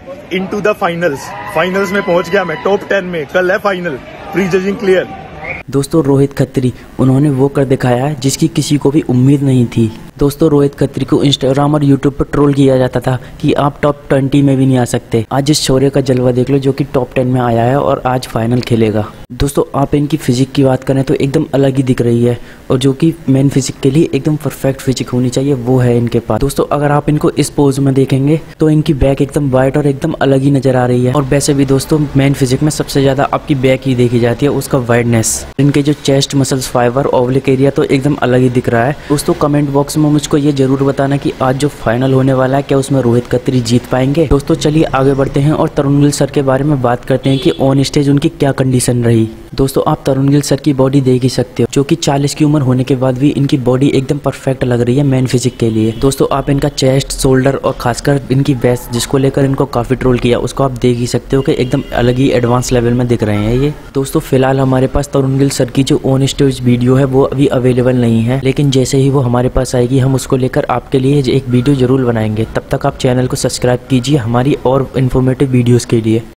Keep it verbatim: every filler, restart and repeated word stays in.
Into the finals. Finals में पहुंच गया मैं, टॉप टेन में। कल है फाइनल, प्री जजिंग क्लियर। दोस्तों रोहित खत्री, उन्होंने वो कर दिखाया है जिसकी किसी को भी उम्मीद नहीं थी। दोस्तों रोहित खत्री को इंस्टाग्राम और यूट्यूब पर ट्रोल किया जाता था कि आप टॉप ट्वेंटी में भी नहीं आ सकते। आज इस शौर्य का जलवा देख लो जो कि टॉप टेन में आया है और आज फाइनल खेलेगा। दोस्तों आप इनकी फिजिक की बात करें तो एकदम अलग ही दिख रही है, और जो कि मेन फिजिक के लिए एकदम परफेक्ट फिजिक होनी चाहिए वो है इनके पास। दोस्तों अगर आप इनको इस पोज में देखेंगे तो इनकी बैक एकदम वाइट और एकदम अलग ही नजर आ रही है। और वैसे भी दोस्तों मेन फिजिक में सबसे ज्यादा आपकी बैक ही देखी जाती है, उसका वाइडनेस। इनके जो chest muscles, fibre, oblique area तो एकदम अलग ही दिख रहा है। दोस्तों कमेंट बॉक्स में मुझको ये जरूर बताना कि आज जो फाइनल होने वाला है क्या उसमें रोहित खत्री जीत पाएंगे। दोस्तों चलिए आगे बढ़ते हैं और तरुण गिल सर के बारे में बात करते हैं कि ऑन स्टेज उनकी क्या कंडीशन रही। दोस्तों आप तरुण गिल सर की बॉडी देख ही सकते हो, जो कि चालीस की उम्र होने के बाद भी इनकी बॉडी एकदम परफेक्ट लग रही है मेन फिजिक के लिए। दोस्तों आप इनका चेस्ट, शोल्डर और खासकर इनकी वेस्ट, जिसको लेकर इनको काफी ट्रोल किया, उसको आप देख ही सकते हो कि एकदम अलग ही एडवांस लेवल में दिख रहे हैं ये। दोस्तों फिलहाल हमारे पास तरुण गिल सर की जो ऑन स्टेज वीडियो है वो अभी अवेलेबल नहीं है, लेकिन जैसे ही वो हमारे पास आएगी हम उसको लेकर आपके लिए एक वीडियो जरूर बनाएंगे। तब तक आप चैनल को सब्सक्राइब कीजिए हमारी और इन्फॉर्मेटिव वीडियोस के लिए।